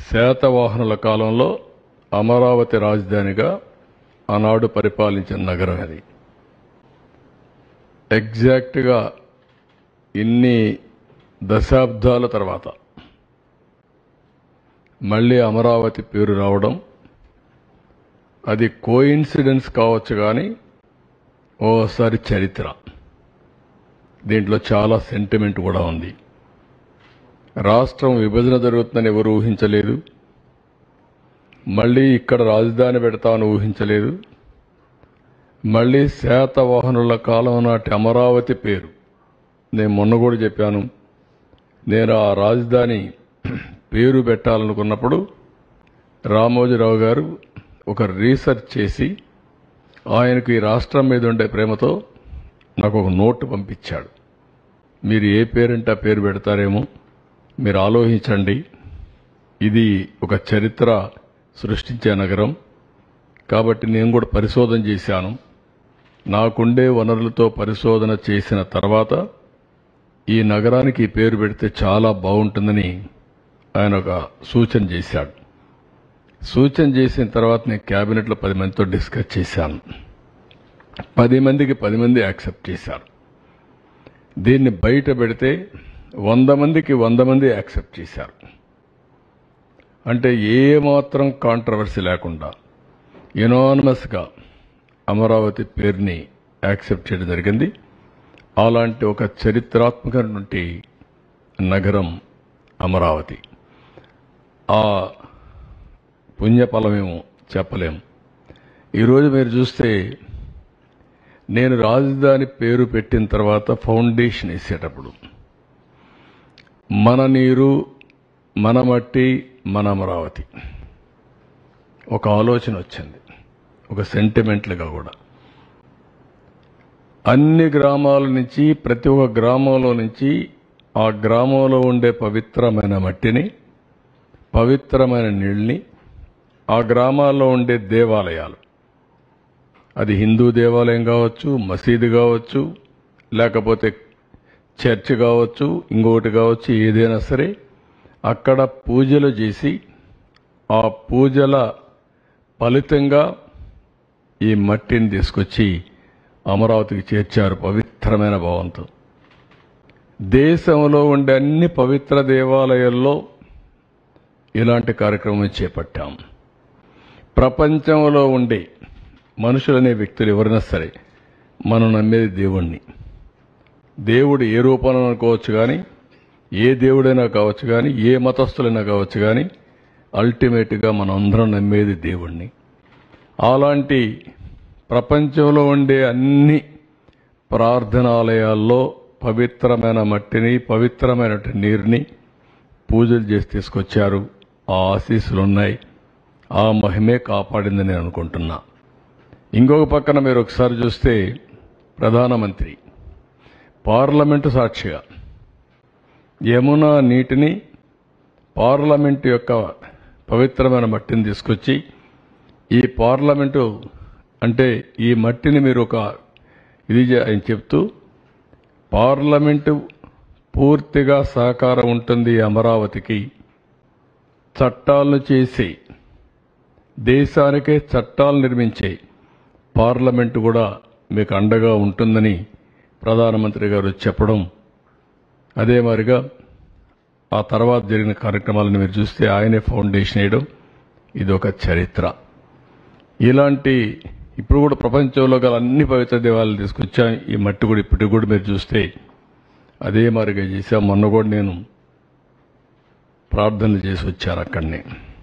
శాతవాహనుల కాలంలో అమరావతి రాజధానిగా ఆనాడు పరిపాలించిన నగరం అది. ఎగ్జాక్ట్గా ఇన్ని దశాబ్దాల తర్వాత మళ్ళీ అమరావతి పేరు రావడం అది కోయిన్సిడెన్స్ కావచ్చు, కానీ ఓసారి చరిత్ర. దీంట్లో చాలా సెంటిమెంట్ కూడా ఉంది. రాష్ట్రం విభజన జరుగుతుందని ఎవరు ఊహించలేదు. మళ్ళీ ఇక్కడ రాజధాని పెడతామని ఊహించలేదు. మళ్ళీ శాతవాహనుల కాలం నాటి అమరావతి పేరు, నేను మొన్న కూడా చెప్పాను, నేను ఆ రాజధాని పేరు పెట్టాలనుకున్నప్పుడు రామోజీరావు గారు ఒక రీసెర్చ్ చేసి ఆయనకు ఈ రాష్ట్రం మీద ఉండే ప్రేమతో నాకు ఒక నోటు పంపించాడు. మీరు ఏ పేరంటే ఆ పేరు పెడతారేమో మీరు ఆలోచించండి, ఇది ఒక చరిత్ర సృష్టించే నగరం కాబట్టి నేను కూడా పరిశోధన చేశాను. నాకుండే వనరులతో పరిశోధన చేసిన తర్వాత ఈ నగరానికి ఈ పేరు పెడితే చాలా బాగుంటుందని ఆయన ఒక సూచన చేశాడు. సూచన చేసిన తర్వాత నేను క్యాబినెట్లో 10 మందితో డిస్కస్ చేశాను. 10 మందికి 10 మంది యాక్సెప్ట్ చేశారు. దీన్ని బయట పెడితే 100 మందికి 100 మంది యాక్సెప్ట్ చేశారు. అంటే ఏమాత్రం కాంట్రవర్సీ లేకుండా యునానిమస్గా అమరావతి పేరుని యాక్సెప్ట్ చేయడం జరిగింది. అలాంటి ఒక చరిత్రాత్మకమైనటువంటి నగరం అమరావతి. ఆ పుణ్యఫలమేమో చెప్పలేము. ఈరోజు మీరు చూస్తే నేను రాజధాని పేరు పెట్టిన తర్వాత ఫౌండేషన్ వేసేటప్పుడు మన నీరు, మన మట్టి, మన అమరావతి ఒక ఆలోచన వచ్చింది, ఒక సెంటిమెంట్లుగా కూడా. అన్ని గ్రామాల నుంచి, ప్రతి ఒక్క గ్రామంలో నుంచి ఆ గ్రామంలో ఉండే పవిత్రమైన మట్టిని, పవిత్రమైన నీళ్ళని, ఆ గ్రామాల్లో ఉండే దేవాలయాలు, అది హిందూ దేవాలయం కావచ్చు, మసీదు కావచ్చు, లేకపోతే చర్చ్ కావచ్చు, ఇంకొకటి కావచ్చు, ఏదైనా సరే అక్కడ పూజలు చేసి ఆ పూజల ఫలితంగా ఈ మట్టిని తీసుకొచ్చి అమరావతికి చేర్చారు పవిత్రమైన భావంతో. దేశంలో ఉండే అన్ని పవిత్ర దేవాలయాల్లో ఇలాంటి కార్యక్రమం చేపట్టాం. ప్రపంచంలో ఉండే మనుషులనే వ్యక్తులు ఎవరైనా సరే మనం నమ్మేది దేవుణ్ణి. దేవుడు ఏ రూపంలో అనుకోవచ్చు, కానీ ఏ దేవుడైనా కావచ్చు, కానీ ఏ మతస్థులైనా కావచ్చు, కానీ అల్టిమేట్గా మనం అందరం నమ్మేది దేవుణ్ణి. అలాంటి ప్రపంచంలో ఉండే అన్ని ప్రార్థనాలయాల్లో పవిత్రమైన మట్టిని, పవిత్రమైన నీరుని పూజలు చేసి తీసుకొచ్చారు. ఆ ఆశీస్సులున్నాయి. ఆ మహిమే కాపాడిందని నేను అనుకుంటున్నా. ఇంకొక పక్కన మీరు ఒకసారి చూస్తే ప్రధానమంత్రి పార్లమెంటు సాక్షిగా యమునా నీటిని, పార్లమెంటు యొక్క పవిత్రమైన మట్టిని తీసుకొచ్చి ఈ పార్లమెంటు అంటే ఈ మట్టిని మీరు ఒక ఇది ఆయన చెప్తూ పార్లమెంటు పూర్తిగా సహకారం ఉంటుంది అమరావతికి, చట్టాలను చేసి దేశానికే చట్టాలు నిర్మించే పార్లమెంటు కూడా మీకు అండగా ఉంటుందని ప్రధానమంత్రి గారు చెప్పడం, అదే మాదిరిగా ఆ తర్వాత జరిగిన కార్యక్రమాలను మీరు చూస్తే ఆయనే ఫౌండేషన్ వేయడం, ఇది ఒక చరిత్ర. ఇలాంటి ఇప్పుడు కూడా ప్రపంచంలో గల అన్ని పవిత్ర దేవాలయాలు తీసుకొచ్చాం. ఈ మట్టి కూడా ఇప్పటికి కూడా మీరు చూస్తే అదే మాదిరిగా చేశాం. మొన్న కూడా నేను ప్రార్థనలు చేసి వచ్చాను అక్కడనే.